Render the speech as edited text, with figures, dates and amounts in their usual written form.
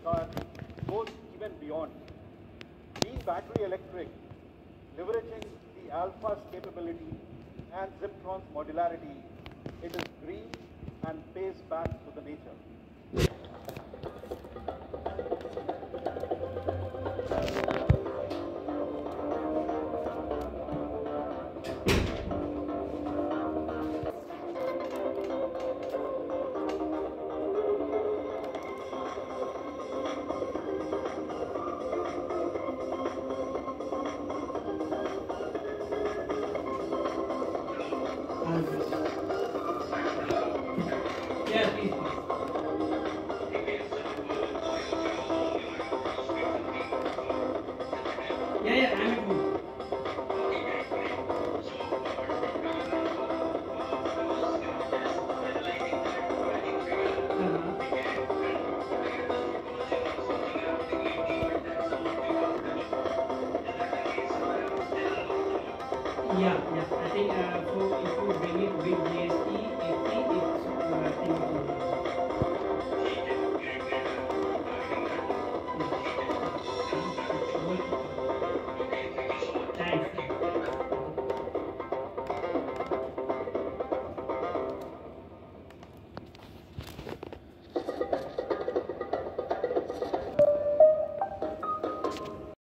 car goes even beyond. Being battery electric, leveraging the Alpha's capability and Ziptron's modularity, it is green and pays back to the nature. Yeah, please. Yeah, I'm at home. Yeah. I think so if you bring it with GST, 80, it's I think it's